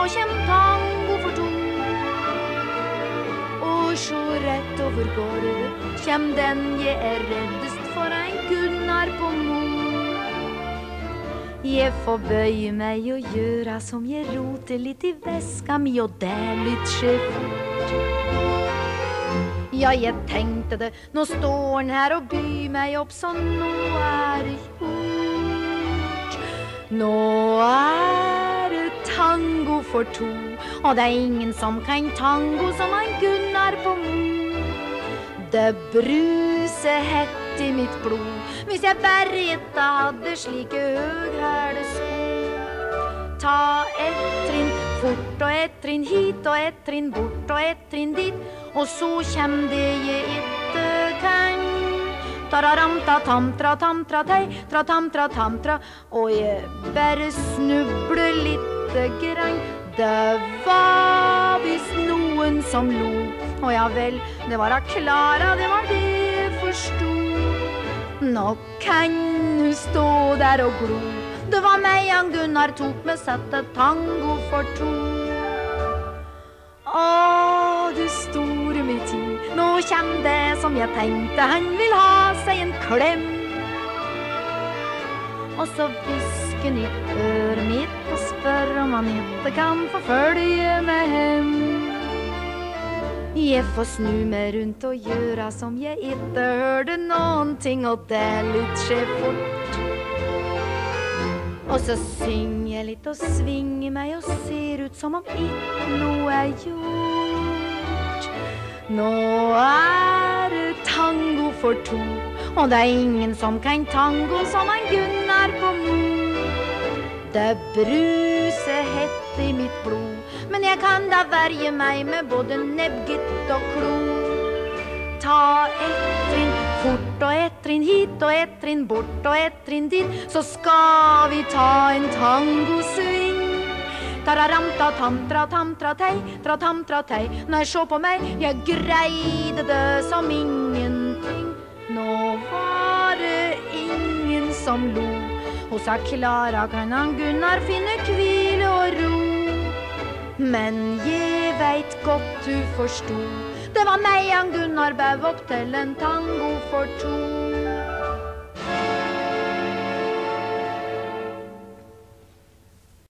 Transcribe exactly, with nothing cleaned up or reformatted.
så kjem tango for to. Og så rett over gårde kjem den jeg er reddest for ein Gunnar på Mo. Jeg får bøye meg og gjøre som jeg roter litt i veska mi, og det litt skje fort. Ja, jeg tenkte det, nå står han her og byr meg opp, så nå er det gjort. Nå er det tango for to, og det er ingen som kan tango som en Gunnar på Mo. Det bruser hett i mitt blod, hvis jeg bare ikke hadde slike høghælesko. Ta et trinn fort og et trinn hit og et trinn bort og et trinn dit, og så kjem det jeg ikke kan. Tararam ta tam tra tam tra tei, tra tam tra tam tra, og jeg bare snubler lite grann. Det var visst noen som lo, og ja vel, det var da Klara, det var det jeg forstod. Nå kan du stå der og glo, det var meg han Gunnar tok med sette tango for to. Åh, du store min tid, nå kjem det som jeg tenkte, han vil ha seg en klem. Og så visken i øret mitt og spør om han ikke kan få følge med hem. Jeg får snu meg rundt og gjøre som jeg ikke hørte noen ting, og det litt skje fort. Og så synger jeg litt og svinger meg og ser ut som om ikke noe er gjort. Nå er det tango for to, og det er ingen som kan tango som en Gunnar på Mo. Det bruser hett i mitt blod, men jeg kan da verge meg med både nebbgitt og klo. Ta et trinn fort og et trinn hit og et trinn bort og et trinn dit, så skal vi ta en tango-swing. Tararam ta tam tra tam tra tei, tra tam tra tei. Nei, se på meg, jeg greide det som ingenting. Nå var det ingen som lo, og sa Klara kan han Gunnar finne hvile og ro. Men jeg veit godt du forstod, det var meg han Gunnar bæv opp til en tango for to.